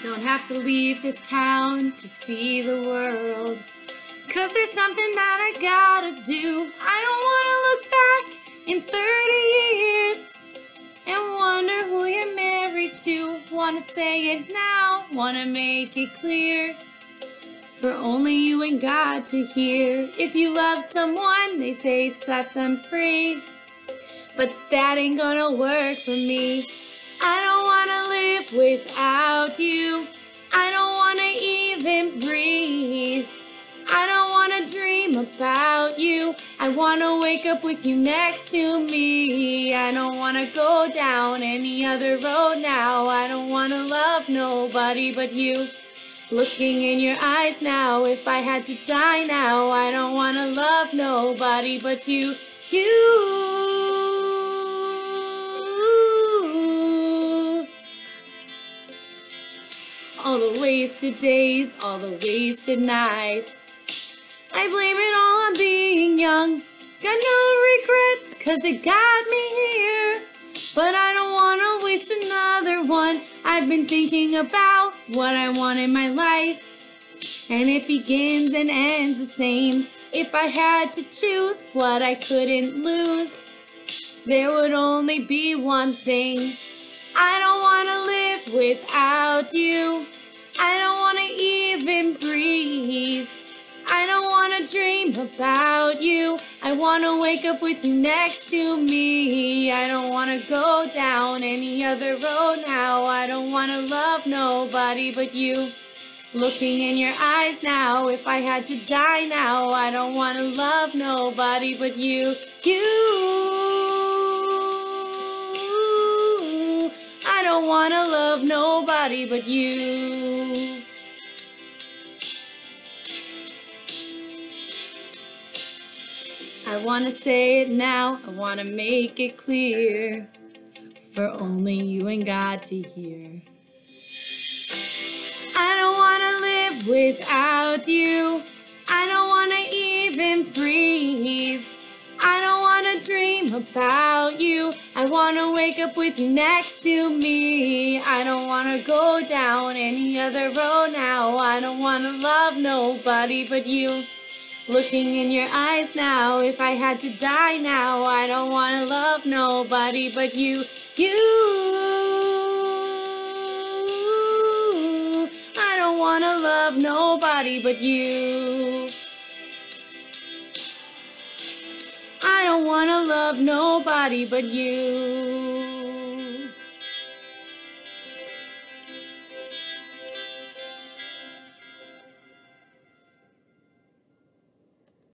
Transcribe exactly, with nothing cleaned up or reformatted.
Don't have to leave this town to see the world, 'cause there's something that I gotta do. I don't wanna look back in thirty years and wonder who you're married to. Wanna say it now, wanna make it clear, for only you and God to hear. If you love someone, they say set them free, but that ain't gonna work for me. I don't wanna live without you. I don't wanna even breathe. I don't wanna dream about you. I wanna wake up with you next to me. I don't wanna go down any other road now. I don't wanna love nobody but you. Looking in your eyes now, if I had to die now, I don't wanna love nobody but you. You. All the wasted days, all the wasted nights, I blame it all on being young. Got no regrets, 'cause it got me here, but I don't wanna waste another one. I've been thinking about what I want in my life, and it begins and ends the same. If I had to choose what I couldn't lose, there would only be one thing. I don't wanna live without you. I don't wanna even breathe. I don't wanna dream about you. I wanna wake up with you next to me. I don't wanna go down any other road now. I don't wanna love nobody but you. Looking in your eyes now, if I had to die now, I don't wanna love nobody but you. You. I don't wanna love nobody but you. I wanna say it now, I wanna make it clear, for only you and God to hear. I don't wanna live without you. I don't wanna even breathe. I don't wanna dream about you. I wanna wake up with you next to me. I don't wanna go down any other road now. I don't wanna love nobody but you. Looking in your eyes now, if I had to die now, I don't wanna love nobody but you. You. I don't wanna love nobody but you. I don't wanna love nobody but you.